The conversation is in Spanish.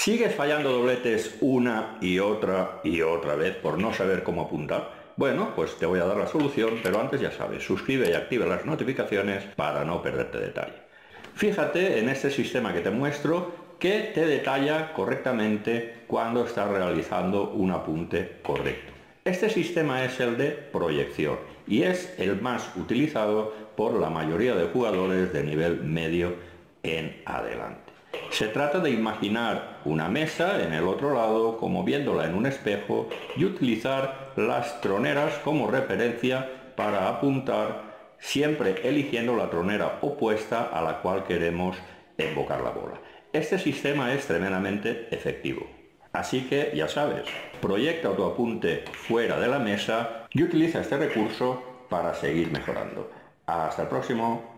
¿Sigues fallando dobletes una y otra vez por no saber cómo apuntar? Bueno, pues te voy a dar la solución, pero antes ya sabes, suscribe y activa las notificaciones para no perderte detalle. Fíjate en este sistema que te muestro que te detalla correctamente cuando estás realizando un apunte correcto. Este sistema es el de proyección y es el más utilizado por la mayoría de jugadores de nivel medio en adelante. Se trata de imaginar una mesa en el otro lado como viéndola en un espejo y utilizar las troneras como referencia para apuntar, siempre eligiendo la tronera opuesta a la cual queremos embocar la bola. Este sistema es tremendamente efectivo. Así que ya sabes, proyecta tu apunte fuera de la mesa y utiliza este recurso para seguir mejorando. Hasta el próximo.